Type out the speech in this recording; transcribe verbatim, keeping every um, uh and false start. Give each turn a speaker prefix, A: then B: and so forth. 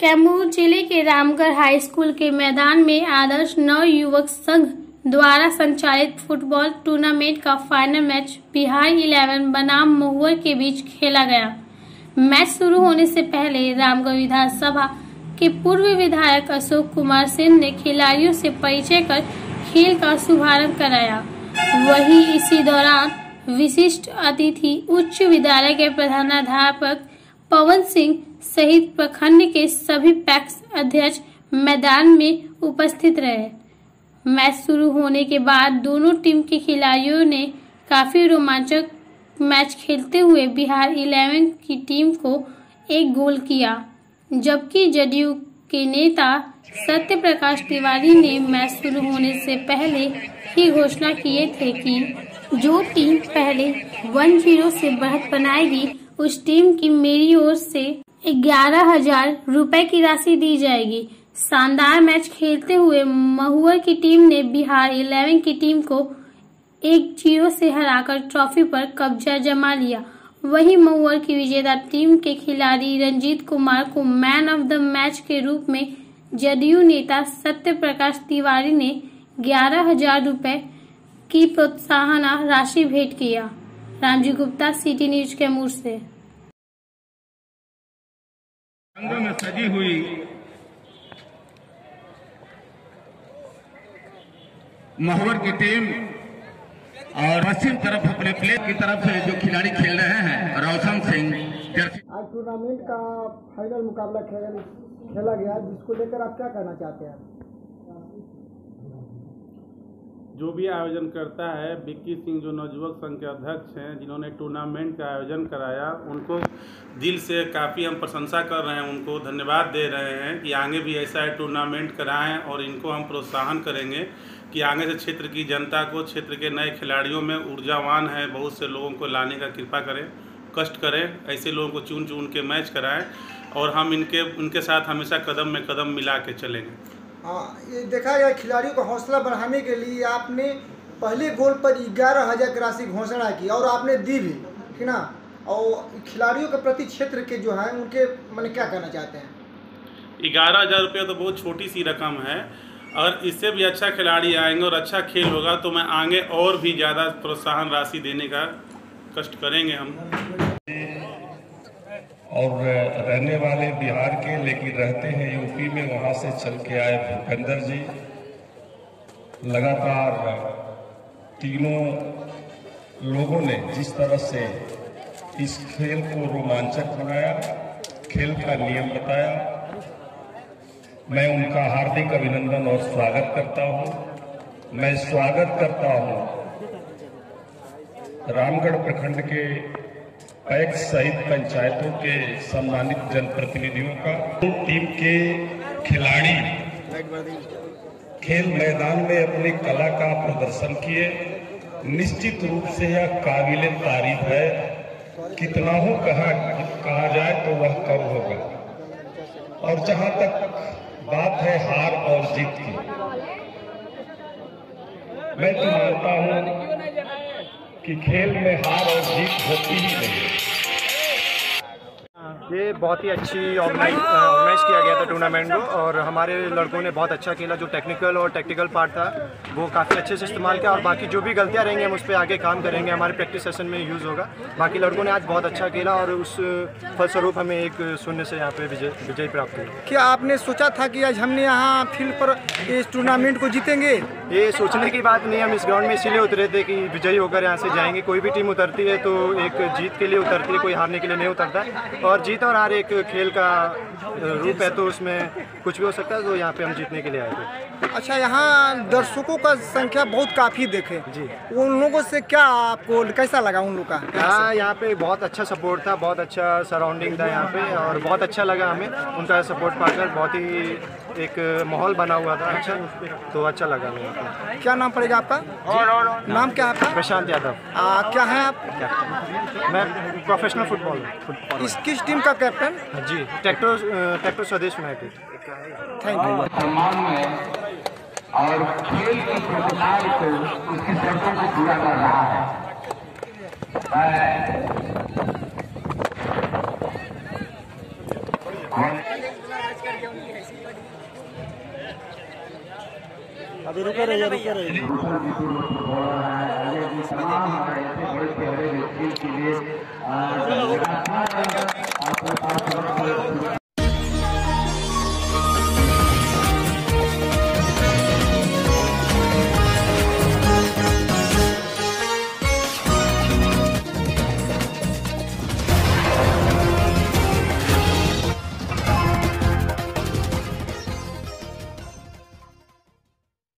A: कैमूर जिले के Ramgarh high school के मैदान में आदर्श नव युवक संघ द्वारा संचालित फुटबॉल टूर्नामेंट का फाइनल मैच बिहार इलेवन बनाम महुआ के बीच खेला गया। मैच शुरू होने से पहले रामगढ़ विधानसभा के पूर्व विधायक अशोक कुमार सिंह ने खिलाड़ियों से परिचय कर खेल का शुभारंभ कराया। वहीं इसी दौरान विशिष्ट अतिथि उच्च विद्यालय के प्रधानाध्यापक पवन सिंह सहित प्रखंड के सभी पैक्स अध्यक्ष मैदान में उपस्थित रहे। मैच शुरू होने के बाद दोनों टीम के खिलाड़ियों ने काफी रोमांचक मैच खेलते हुए बिहार इलेवन की टीम को एक गोल किया, जबकि जदयू के नेता सत्य प्रकाश तिवारी ने मैच शुरू होने से पहले ही घोषणा किए थे कि जो टीम पहले वन जीरो से बढ़त बनाएगी उस टीम की मेरी ओर से ग्यारह हजार रूपए की राशि दी जाएगी। शानदार मैच खेलते हुए महुआ की टीम ने बिहार इलेवन की टीम को एक जीरो से हराकर ट्रॉफी पर कब्जा जमा लिया। वहीं महुआ की विजेता टीम के खिलाड़ी रंजीत कुमार को मैन ऑफ द मैच के रूप में जदयू नेता सत्य प्रकाश तिवारी ने ग्यारह हजार रूपए की प्रोत्साहन राशि भेंट किया। रामजी गुप्ता, सिटी न्यूज कैमूर से।
B: रंगों में सजी हुई महुआ की टीम और पश्चिम तरफ अपने प्लेट की तरफ से जो खिलाड़ी खेल रहे हैं रोशन सिंह।
C: आज टूर्नामेंट का फाइनल मुकाबला खेला गया, जिसको लेकर आप क्या कहना चाहते हैं?
D: जो भी आयोजन करता है, विक्की सिंह जो नवयुवक संघ के अध्यक्ष हैं, जिन्होंने टूर्नामेंट का आयोजन कराया, उनको दिल से काफ़ी हम प्रशंसा कर रहे हैं, उनको धन्यवाद दे रहे हैं कि आगे भी ऐसा टूर्नामेंट कराएं और इनको हम प्रोत्साहन करेंगे कि आगे से क्षेत्र की जनता को, क्षेत्र के नए खिलाड़ियों में ऊर्जावान है बहुत से लोगों को लाने का कृपा करें, कष्ट करें, ऐसे लोगों को चुन चुन के मैच कराएं और हम इनके उनके साथ हमेशा कदम में कदम मिला के चलेंगे।
C: हाँ, ये देखा गया खिलाड़ियों का हौसला बढ़ाने के लिए आपने पहले गोल पर ग्यारह हजार की राशि घोषणा की और आपने दी भी, ठीक ना? और खिलाड़ियों के प्रति क्षेत्र के जो हैं उनके मैंने क्या कहना चाहते हैं?
D: ग्यारह हजार रुपया तो बहुत छोटी सी रकम है। अगर इससे भी अच्छा खिलाड़ी आएंगे और अच्छा खेल होगा तो मैं आगे और भी ज़्यादा प्रोत्साहन राशि देने का कष्ट करेंगे हम।
E: और रहने वाले बिहार के लेकिन रहते हैं यूपी में, वहाँ से चल के आए भूपेंद्र जी लगातार तीनों लोगों ने जिस तरह से इस खेल को रोमांचक बनाया, खेल का नियम बताया, मैं उनका हार्दिक अभिनंदन और स्वागत करता हूँ। मैं स्वागत करता हूँ रामगढ़ प्रखंड के पैक्स सहित पंचायतों के सम्मानित जनप्रतिनिधियों का। तो टीम के खिलाड़ी खेल मैदान में अपनी कला का प्रदर्शन किए। निश्चित रूप से यह काबिले तारीफ है, कितना हो कहा कहा जाए तो वह कम होगा। और जहां तक बात है हार और जीत की, मैं तो मानता हूं कि खेल में हार और जीत होती ही नहीं।
F: ये बहुत ही अच्छी ऑर्गेनाइज ऑर्गेनाइज किया गया था टूर्नामेंट को, और हमारे लड़कों ने बहुत अच्छा खेला। जो टेक्निकल और टैक्टिकल पार्ट था वो काफ़ी अच्छे से इस्तेमाल किया, और बाकी जो भी गलतियां रहेंगी हम उस पर आगे काम करेंगे, हमारे प्रैक्टिस सेशन में यूज़ होगा। बाकी लड़कों ने आज बहुत अच्छा खेला और उस फलस्वरूप हमें एक शून्य से यहाँ पे विजय विजय प्राप्त हुई।
C: क्या आपने सोचा था कि आज हमने यहाँ फील्ड पर इस टूर्नामेंट को जीतेंगे?
F: ये सोचने की बात नहीं, हम इस ग्राउंड में इसीलिए उतरे थे कि विजयी होकर यहाँ से जाएंगे। कोई भी टीम उतरती है तो एक जीत के लिए उतरती है, कोई हारने के लिए नहीं उतरता। और जीत और हार एक खेल का रूप है, तो उसमें कुछ भी हो सकता है, तो यहाँ पे हम जीतने के लिए आए थे।
C: अच्छा, यहाँ दर्शकों का संख्या बहुत काफ़ी देखे
F: जी,
C: उन लोगों से क्या आपको कैसा लगा उन लोगों का?
F: हाँ, यहाँ पे बहुत अच्छा सपोर्ट था, बहुत अच्छा सराउंडिंग था यहाँ पे, और बहुत अच्छा लगा हमें उनका सपोर्ट पाकर। बहुत ही एक माहौल बना हुआ था अच्छा, तो अच्छा लगा हमें।
C: क्या नाम पड़ेगा आपका? नाम क्या है आपका?
F: प्रशांत यादव।
C: आ, क्या है आप?
F: मैं प्रोफेशनल फुटबॉल।
C: इस किस टीम का कैप्टन?
F: जी, ट्रैक्टर ट्रैक्टर स्वदेश में है।
C: Thank you.
B: सम्मान में और खेल के प्रोटोकॉल को, उसकी शर्तों को पूरा कर रहा है।
G: अभी रुके रहिए रुके रहिए
B: बड़े